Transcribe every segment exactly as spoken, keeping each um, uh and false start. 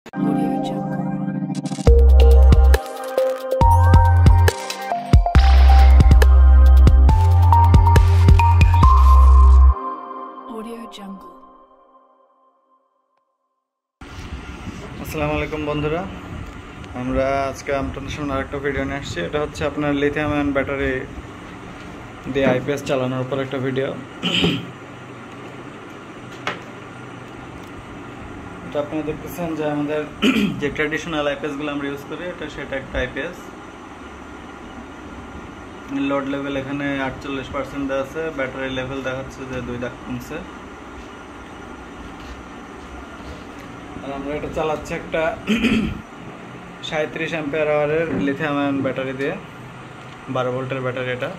Audio Jungle. Audio Jungle. আসসালামু আলাইকুম বন্ধুরা, আমরা আজকে আপনাদের সামনে আরেকটা ভিডিও নিয়ে আসছি। এটা হচ্ছে আপনার লিথিয়াম আয়ন ব্যাটারি দিয়ে আইপিএস চালানোর উপর একটা ভিডিও। এটা আপনারা দেখতেছেন যে আমাদের যে ট্র্যাডিশনাল আইপিএসগুলো আমরা ইউজ করি, এটা সেটা একটা আইপিএস। লোড লেভেল এখানে আটচল্লিশ পার্সেন্ট দেওয়া আছে, ব্যাটারি লেভেল দেখাচ্ছে যে দুই দাগ কমছে। আর আমরা এটা চালাচ্ছি একটা সাঁত্রিশ অ্যাম্পিয়ার আওয়ারের লিথিয়াম আয়ন ব্যাটারি দিয়ে, বারো ভোল্টের ব্যাটারি এটা।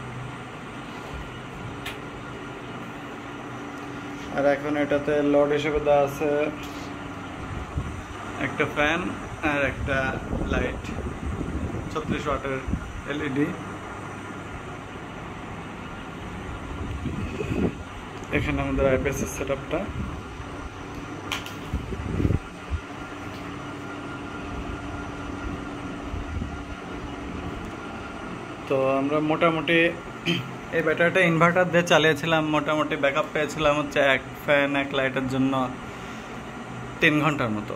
আর এখন এটাতে লোড হিসেবে দেওয়া আছে একটা ফ্যান আর একটা লাইট, ছত্রিশ ওয়াটের এলইডি। এখানে আমাদের আইপিএস এর সেটআপটা। তো আমরা মোটামুটি এই ব্যাটারিটা ইনভার্টার দিয়ে চালিয়েছিলাম, মোটামুটি ব্যাকআপ পেয়েছিলাম হচ্ছে এক ফ্যান এক লাইটের জন্য তিন ঘন্টার মতো।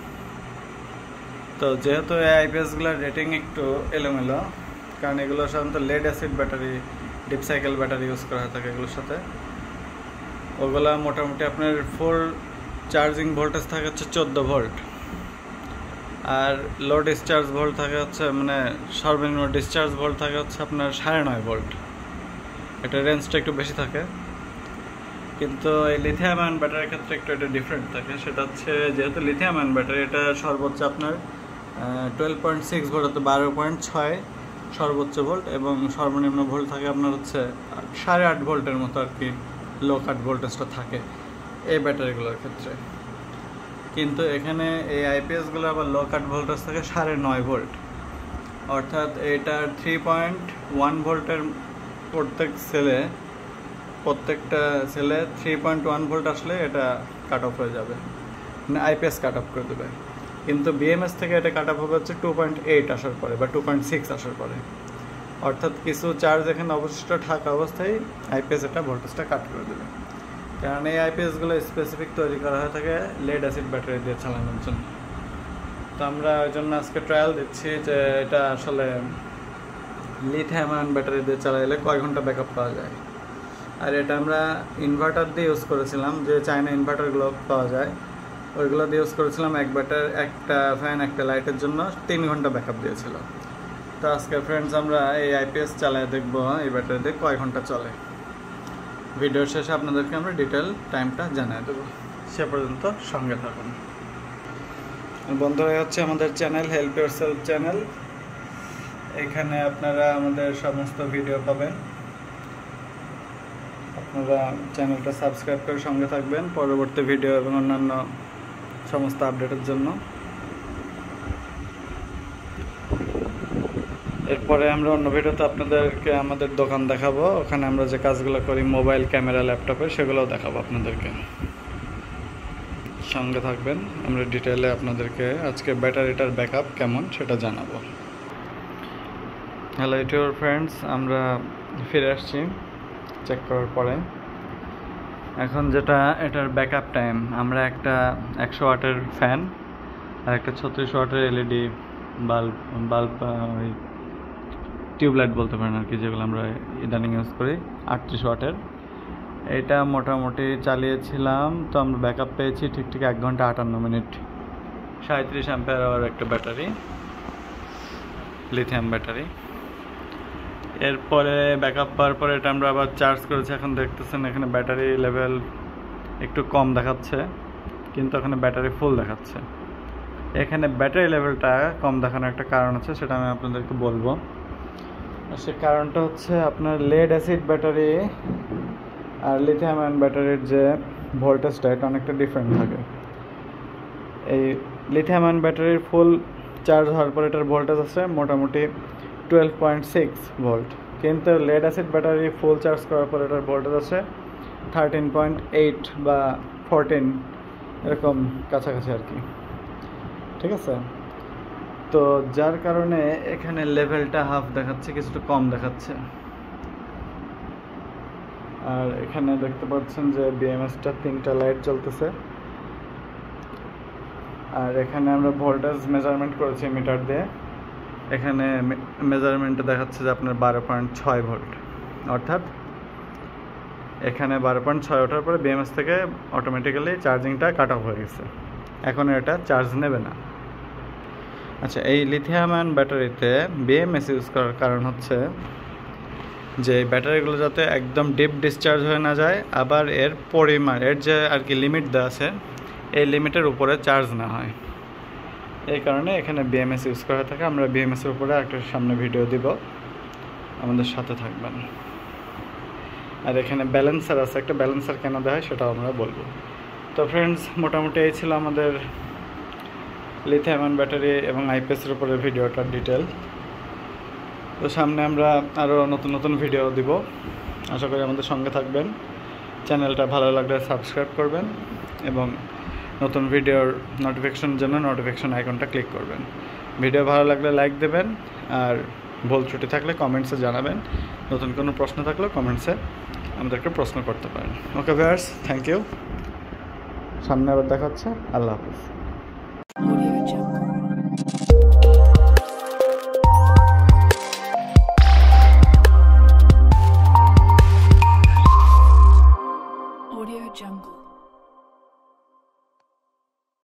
তো যেহেতু এই আইপিএসগুলোর রেটিং একটু এলোমেলো, কারণ এগুলো সাধারণত lead acid battery, deep cycle battery use করা হয়ে থাকে এগুলোর সাথে। ওগুলা মোটামুটি আপনার ফুল চার্জিং ভোল্টেজ থাকে হচ্ছে চোদ্দো ভোল্ট, আর লো ডিসচার্জ ভোল্ট থাকে হচ্ছে মানে সর্বনিম্ন ডিসচার্জ ভোল্ট থাকে হচ্ছে আপনার সাড়ে নয় ভোল্ট। এটা রেঞ্জটা একটু বেশি থাকে। কিন্তু এই লিথিয়াম আয়ন ব্যাটারির ক্ষেত্রে একটু এটা ডিফারেন্ট থাকে। সেটা হচ্ছে যেহেতু লিথিয়াম আয়ন ব্যাটারি, এটা সর্বোচ্চ আপনার টুয়েলভ পয়েন্ট সিক্স ভোল্ট অর্থাৎ বারো পয়েন্ট ছয় সর্বোচ্চ ভোল্ট, এবং সর্বনিম্ন ভোল্ট থাকে আপনার হচ্ছে সাড়ে আট ভোল্টের মতো আর কি, লো কাট ভোল্টেজটা থাকে এই ব্যাটারিগুলোর ক্ষেত্রে। কিন্তু এখানে এই আইপিএসগুলো আবার লো কাট ভোল্টেজ থাকে সাড়ে নয় ভোল্ট, অর্থাৎ এটার থ্রি পয়েন্ট ওয়ান ভোল্টের প্রত্যেক সেলে প্রত্যেকটা সেলে থ্রি পয়েন্ট ওয়ান ভোল্ট আসলে এটা কাট অফ হয়ে যাবে, মানে আইপিএস কাট অফ করে দেবে। কিন্তু বিএমএস থেকে এটা কাট অফ হবে হচ্ছে টু পয়েন্ট এইট আসার পরে বা টু পয়েন্ট সিক্স আসার পরে, অর্থাৎ কিছু চার্জ এখানে অবশিষ্ট থাকা অবস্থায় আইপিএস এটা ভোল্টেজটা কাট করে দেবে। কারণ এই আইপিএসগুলো স্পেসিফিক তৈরি করা হয়ে থাকে লেড অ্যাসিড ব্যাটারি দিয়ে চালানোর জন্য। তো আমরা ওই জন্য আজকে ট্রায়াল দিচ্ছি যে এটা আসলে লিথিয়াম আয়ন ব্যাটারি দিয়ে চালাইলে কয় ঘন্টা ব্যাকআপ পাওয়া যায়। আর এটা আমরা ইনভার্টার দিয়ে ইউজ করেছিলাম, যে চায়না ইনভার্টারগুলো পাওয়া যায় ওইগুলো দিয়ে ইউজ করেছিলাম। এক ব্যাটার একটা ফ্যান একটা লাইটের জন্য তিন ঘন্টা ব্যাকআপ দিয়েছিল। তো আজকে ফ্রেন্ডস আমরা এই আইপিএস চালায় দেখবো এই ব্যাটারি দিয়ে কয় ঘন্টা চলে। ভিডিওর শেষে আপনাদেরকে আমরা ডিটেল টাইমটা জানিয়ে দেবো, সে পর্যন্ত সঙ্গে থাকুন। বন্ধুরা, হচ্ছে আমাদের চ্যানেল হেল্প ইয়োরসেলফ চ্যানেল। এখানে আপনারা আমাদের সমস্ত ভিডিও পাবেন। আপনারা চ্যানেলটা সাবস্ক্রাইব করে সঙ্গে থাকবেন পরবর্তী ভিডিও এবং অন্যান্য সমস্ত আপডেটের জন্য। এরপরে আমরা অন্য ভিডিওতে আপনাদেরকে আমাদের দোকান দেখাবো, ওখানে আমরা যে কাজগুলো করি মোবাইল, ক্যামেরা, ল্যাপটপে, সেগুলোও দেখাবো আপনাদেরকে। সঙ্গে থাকবেন, আমরা ডিটেলে আপনাদেরকে আজকে ব্যাটারিটার ব্যাকআপ কেমন সেটা জানাবো। হ্যালো ইউটিউব ফ্রেন্ডস, আমরা ফিরে আসছি চেক করার পরে। এখন যেটা এটার ব্যাকআপ টাইম, আমরা একটা একশো ওয়াটের ফ্যান আর একটা ছত্রিশ ওয়াটের এলইডি বাল্ব বাল্ব ওই টিউবলাইট বলতে পারেন আর কি, যেগুলো আমরা ইদানিং ইউজ করি, আটত্রিশ ওয়াটের। এটা মোটামুটি চালিয়েছিলাম। তো আমরা ব্যাকআপ পেয়েছি ঠিক ঠিক এক ঘন্টা আটান্ন মিনিট, সাঁত্রিশ অ্যাম্পিয়ার আওয়ার একটা ব্যাটারি, লিথিয়াম ব্যাটারি। এরপরে ব্যাকআপ পাওয়ার পরে এটা আমরা আবার চার্জ করেছি। এখন দেখতেছেন এখানে ব্যাটারি লেভেল একটু কম দেখাচ্ছে, কিন্তু এখানে ব্যাটারি ফুল দেখাচ্ছে। এখানে ব্যাটারি লেভেলটা কম দেখানোর একটা কারণ আছে, সেটা আমি আপনাদেরকে বলবো। সে কারণটা হচ্ছে আপনার লেড অ্যাসিড ব্যাটারি আর লিথিয়াম আয়ন ব্যাটারির যে ভোল্টেজটা, এটা অনেকটা ডিফারেন্ট থাকে। এই লিথিয়াম আয়ন ব্যাটারির ফুল চার্জ হওয়ার পর এটার ভোল্টেজ আছে মোটামুটি টুয়েলভ পয়েন্ট সিক্স ভোল্ট, কিন্তু lead acid battery full charge করার পর এটার ভোল্টেজ আছে থার্টিন পয়েন্ট এইট বা ফোরটিন, এরকম কাছাকাছি আর কি। ঠিক আছে। তো যার কারণে এখানে লেভেলটা হাফ দেখাচ্ছে, কিছুটা কম দেখাচ্ছে। আর এখানে দেখতে পাচ্ছেন যে বিএমএসটা তিনটা লাইট জ্বলতেছে। আর এখানে আমরা ভোল্টেজ মেজারমেন্ট করেছি মিটার দিয়ে। এখানে মেজারমেন্টে দেখাচ্ছে যে আপনার বারো পয়েন্ট ছয় ভোল্ট, অর্থাৎ এখানে বারো পয়েন্ট ছয় ওঠার পরে বিএমএস থেকে অটোমেটিক্যালি চার্জিংটা কাট অফ হয়ে গেছে, এখন এটা চার্জ নেবে না। আচ্ছা, এই লিথিয়াম আয়ন ব্যাটারিতে বিএমএস ইউজ করার কারণ হচ্ছে যে ব্যাটারিগুলো যাতে একদম ডিপ ডিসচার্জ হয়ে না যায়, আবার এর পরিমাণ, এর যে আর কি লিমিট দেওয়া আছে, এই লিমিটের উপরে চার্জ না হয়। এই কারণে এখানে বিএমএস ইউজ করা থাকে। আমরা বিএমএসের উপরে একটা সামনে ভিডিও দিব, আমাদের সাথে থাকবেন। আর এখানে ব্যালেন্সার আছে, একটা ব্যালেন্সার কেন দেওয়া হয় সেটাও আমরা বলবো। তো ফ্রেন্ডস, মোটামুটি এই ছিল আমাদের লিথিয়াম আয়ন ব্যাটারি এবং আইপিএসের উপরে ভিডিওটার ডিটেল। তো সামনে আমরা আরও নতুন নতুন ভিডিও দিব, আশা করি আমাদের সঙ্গে থাকবেন। চ্যানেলটা ভালো লাগলে সাবস্ক্রাইব করবেন এবং নতুন ভিডিওর নোটিফিকেশনের জন্য নোটিফিকেশন আইকনটা ক্লিক করবেন। ভিডিও ভালো লাগলে লাইক দেবেন, আর ভুল ত্রুটি থাকলে কমেন্টসে জানাবেন। নতুন কোনো প্রশ্ন থাকলেও কমেন্টসে আমাদেরকে প্রশ্ন করতে পারেন। Okay viewers, thank you. সামনে আবার দেখা হচ্ছে। আল্লাহ হাফিজ।